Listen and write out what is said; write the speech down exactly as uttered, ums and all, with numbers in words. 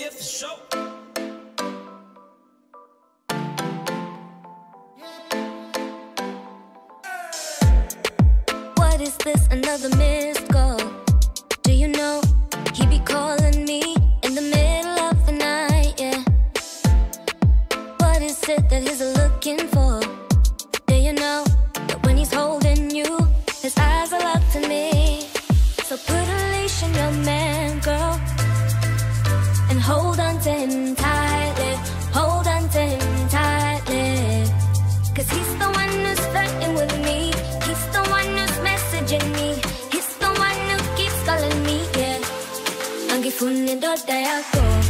yeah, for sure. What is this, another missed call? Do you know he be calling me in the middle of the night, yeah? What is it that he's looking for? Do you know that when he's holding you, his eyes are locked to me? So put a leash on your man, girl, and hold on to him tightly. Hold on to him tightly, 'cause he's the one who's flirting with me. He's the one who's messaging me. He's the one who keeps calling me, yeah. Ang gifunin do day ako.